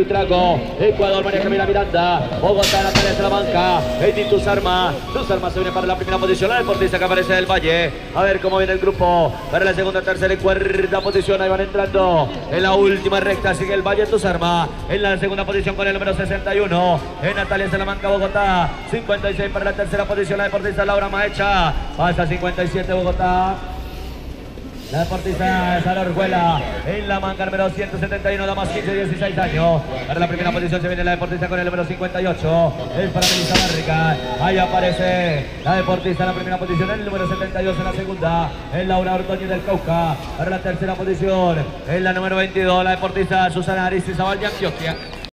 Buitrago, Ecuador, María Camila Miranda, Bogotá, Natalia Salamanca, Edith Tuzarma se viene para la primera posición, la deportista que aparece del Valle. A ver cómo viene el grupo para la segunda, tercera y cuarta posición. Ahí van entrando en la última recta. Sigue el Valle, Tuzarma en la segunda posición con el número 61. En Natalia Salamanca, Bogotá, 56 para la tercera posición. La deportista Laura Maecha pasa 57 Bogotá. La deportista Sara Orjuela en la manga número 171, damas 15-16 años. Para la primera posición se viene la deportista con el número 58. Es para Melissa Barrica. Ahí aparece la deportista en la primera posición, el número 72 en la segunda. En Laura Ordóñez del Cauca. Para la tercera posición, en la número 22, la deportista Susana Aristizabal de Antioquia.